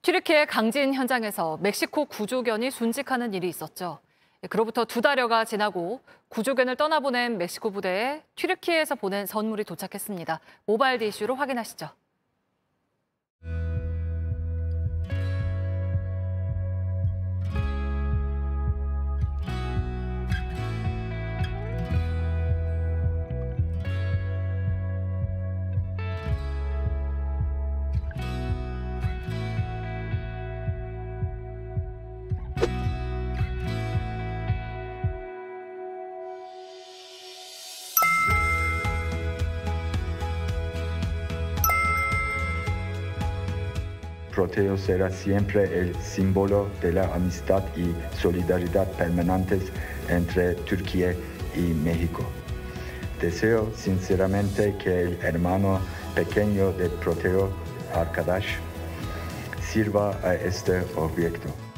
튀르키예 강진 현장에서 멕시코 구조견이 순직하는 일이 있었죠. 그로부터 2달여가 지나고 구조견을 떠나보낸 멕시코 부대에 튀르키예에서 보낸 선물이 도착했습니다. 모바일 이슈로 확인하시죠. Proteo será siempre el símbolo de la amistad y solidaridad permanentes entre Turquía y México. Deseo sinceramente que el hermano pequeño de Proteo, Arkadaş, sirva a este objeto.